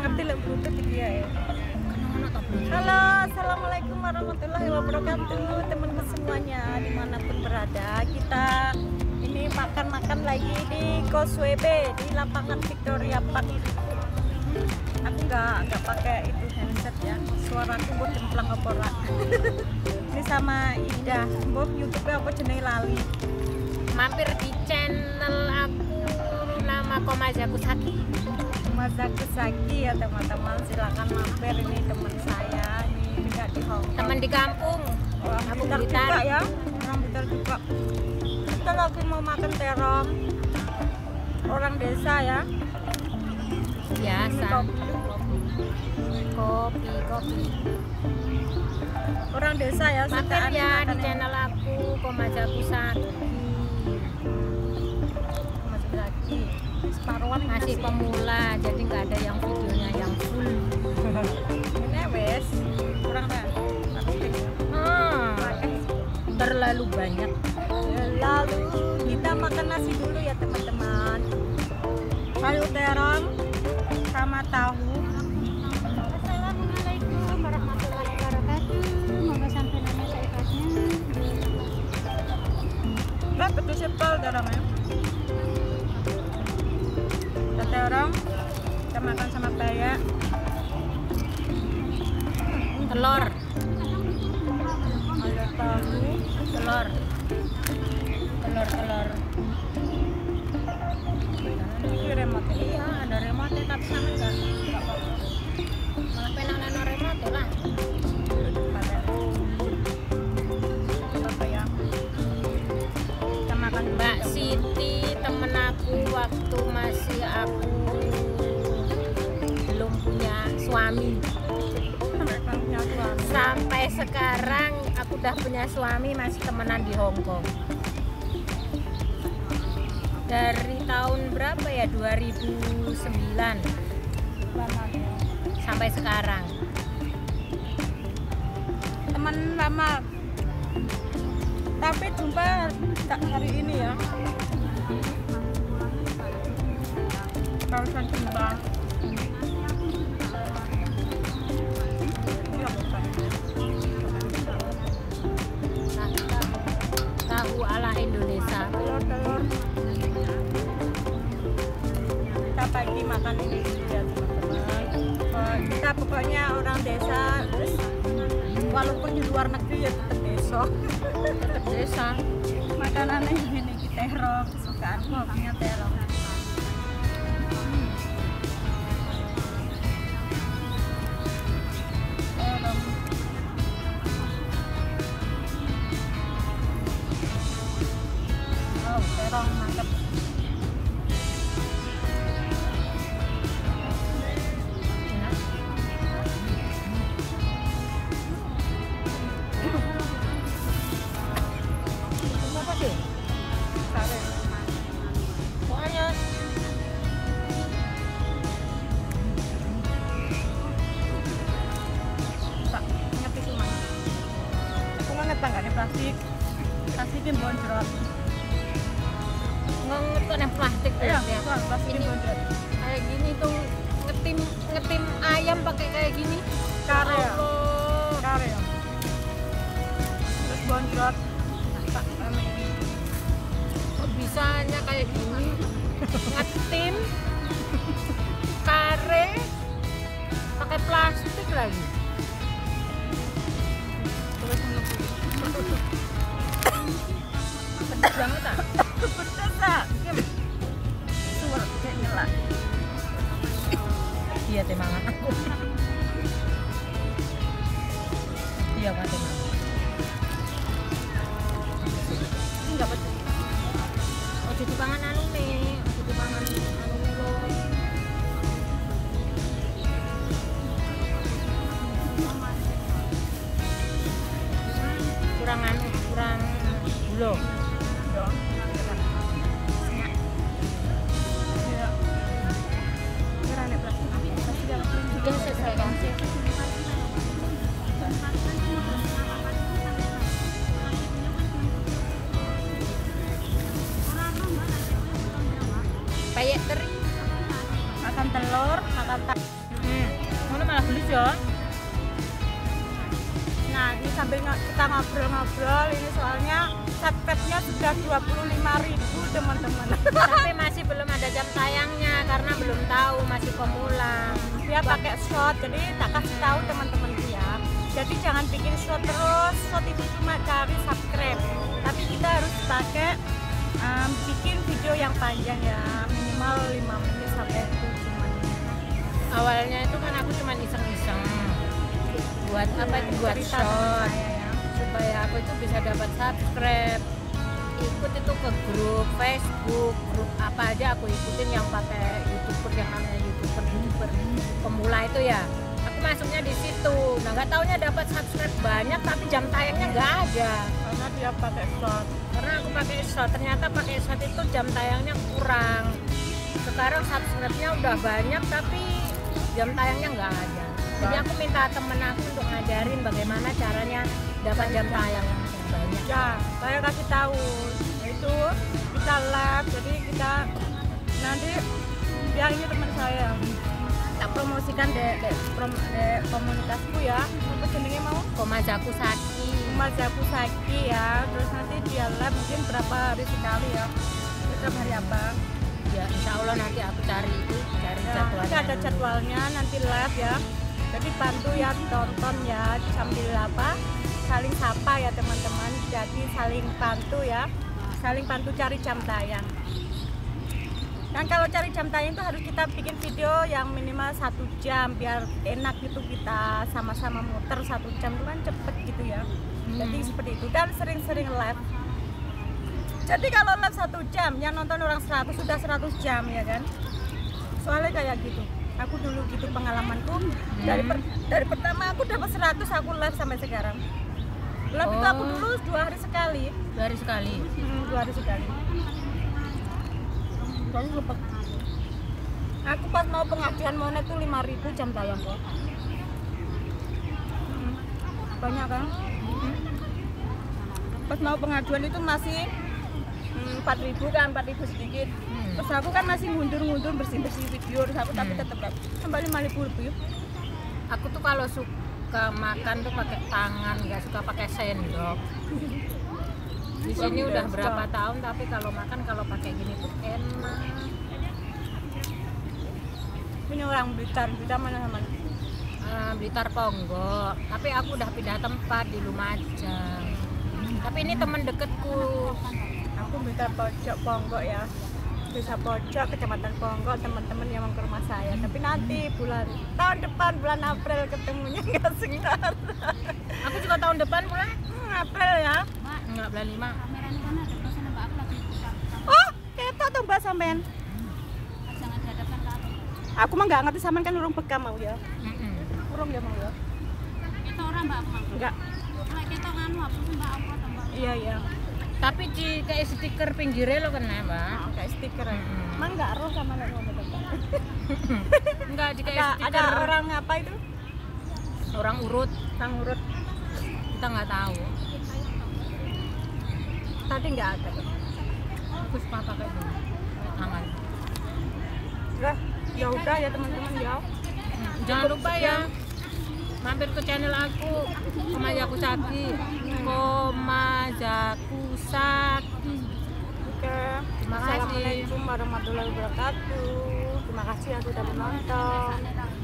ngerti lek bluetooth iki ya. Halo, assalamualaikum warahmatullahi wabarakatuh teman-teman semuanya dimanapun berada. Kita ini makan-makan lagi di Causeway Bay di lapangan Victoria Park. Aku nggak pakai itu handset ya, suaraku buat jemplang apa ora. Ini sama Ida, mbok YouTube apa jenenge lali. Mampir di channel aku nama Komazaku Saki. Komazaku Saki ya teman-teman, silakan mampir. Ini teman saya, ini tidak di Hong Kong. Teman di kampung. Aku Blitar juga ya, orang Blitar juga. Kita lagi mau makan terong. Orang desa ya. Biasa. Kopi. Orang desa ya. Mampir ya di channel aku Komazaku Saki. Separuhan masih pemula, jadi nggak ada yang videonya yang full. Ini wes kurang kan? Terlalu banyak. Lalu kita makan nasi dulu ya teman-teman. Sayur terong sama tahu. Assalamualaikum warahmatullahi wabarakatuh. Moga sampai nama seikhlasnya. Lah betul sepel terongnya. Terong kita makan sama bayak, Telur. ada tahu, Telur. ini remote. Iya, ada remote tapi sama enggak. Malah pengen nano remote lah. Apa ya? Kita makan Mbak Siti temen aku waktu masih aku belum punya suami. Sampai sekarang aku udah punya suami, masih temenan di Hong Kong. Dari tahun berapa ya? 2009 sampai sekarang. Teman lama. Tapi jumpa hari ini ya. Kawasan Kembang. Tahu ala Indonesia. Telur. Kita pagi makan ini ya teman-teman. Kita pokoknya orang desa, terus walaupun di luar negeri ya tetap desa. Tetap desa. Makanannya ini terong, kesukaanku punya terong. Terong mantep. Apa sih? Sare. Pokoknya Tak ngerti cuma. Aku nggak tangganya plastik. Plastiknya bonjol. ngetuk yang plastik tuh Iya, ya. plastiknya Ini bonjol. kayak gini tuh ngetim ayam pakai kayak gini. Kare ya. Allah. Kare ya. Terus bonjol. Tak ini. Kok bisanya kayak gini? Ngetim kare pakai plastik lagi. Terus menunggu. Pedes banget ah. Pedes tak? Kim. Suar kayak nyela. Iya temangan aku. Iya Pak temangan. Enggak pedes. Oh jadi pangan anu nih, jadi pangan anu lo. Kurang gula. Sudah selesai kan sih? Payek teri, makan telur, telur, makan Ngono malah beli ya. Nah, ini sambil kita ngobrol-ngobrol, ini soalnya subscribe-nya sudah 25.000 teman-teman. Tapi masih belum ada jam tayangnya karena belum tahu, masih pemula. Dia pakai shot, jadi tak kasih tahu teman-teman ya. Jadi jangan bikin shot terus, shot itu cuma cari subscribe. Tapi kita harus pakai bikin video yang panjang ya, minimal 5 menit sampai 7 menit. Awalnya itu kan aku cuma iseng-iseng buat apa itu, buat Cerita shot saya ya. supaya aku itu bisa dapat subscribe. Ikut itu ke grup Facebook, grup apa aja aku ikutin yang pakai YouTuber, yang namanya YouTuber pemula itu ya. Aku masuknya di situ. Nah, nggak taunya dapat subscribe banyak tapi jam tayangnya nggak ada. Karena dia pakai shot. Karena aku pakai shot, ternyata pakai shot itu jam tayangnya kurang. Sekarang subscribe-nya udah banyak tapi jam tayangnya nggak ada. Jadi aku minta temen aku untuk ngajarin bagaimana caranya dapat jam tayang yang banyak. Ya, saya kasih tahu itu kita live, jadi kita nanti biar ini teman saya tak promosikan de komunitasku ya, apa jenenge mau Komajaku Saki. Mas aku Saki ya, terus nanti dia live mungkin berapa hari sekali ya, setiap hari apa Ya, insya Allah nanti aku cari ya, jadwalnya. nanti ada dulu. jadwalnya nanti live ya, jadi bantu ya tonton ya sambil apa saling sapa ya teman-teman, jadi saling bantu ya, saling bantu cari jam tayang. Dan kalau cari jam tayang itu harus kita bikin video yang minimal 1 jam biar enak gitu, kita sama-sama muter 1 jam itu kan cepet gitu ya. Jadi seperti itu, dan sering-sering live. Jadi kalau live 1 jam yang nonton orang 100 sudah 100 jam ya kan. Soalnya kayak gitu. Aku dulu gitu pengalamanku, dari pertama aku dapat 100 aku live sampai sekarang. Live itu aku dulu 2 hari sekali. 2 hari sekali. 2 hari sekali. Baru cepet. Aku pas mau pengajian monet tuh 5.000 jam tayang kok. Banyak kan? Pas mau pengajuan itu masih 4.000 kan, 4.000 sedikit. Terus aku kan masih mundur-mundur bersih-bersih video, terus aku tapi tetap sampai 5.000 lebih. Aku tuh kalau suka makan tuh pakai tangan, nggak suka pakai sendok. Di sini udah berapa tahun tapi kalau makan kalau pakai gini tuh enak. Ini orang Blitar mana sama? Blitar Ponggok, tapi aku udah pindah tempat di Lumajang. Tapi ini temen deketku. Aku Blitar Pojok Ponggok ya. Desa Pojok, Kecamatan Ponggok, teman-teman yang mau ke rumah saya. Tapi nanti tahun depan bulan April ketemunya nggak sekitar. Aku juga tahun depan pulang. April ya. Enggak, bulan 5. Kameranya kan ada terus mbak aku lagi buka. Oh, ketok tuh Mbak sampean. Jangan dihadapkan ke aku. Aku mah nggak ngerti sampean kan urung bekam mau ya. Urung ya mau ya. Kita orang mbak aku. Enggak. Kalau kita nganu aku mbak aku atau mbak. Iya iya. Tapi kayak stiker pinggirnya lo kena, Mbak. Kayak stiker ya. Emang nggak roh sama nek ngomong bekam. Enggak, kayak Ada stiker orang apa itu? orang urut. Sang urut. Kita nggak tahu. Tadi nggak ada. Aku suka pakai ini. Tangan. Ya udah ya teman-teman ya. Jangan lupa ya mampir ke channel aku Komajaku Saki. Komajaku Saki. Oke. Terima kasih. Assalamualaikum warahmatullahi wabarakatuh. Terima kasih yang sudah menonton.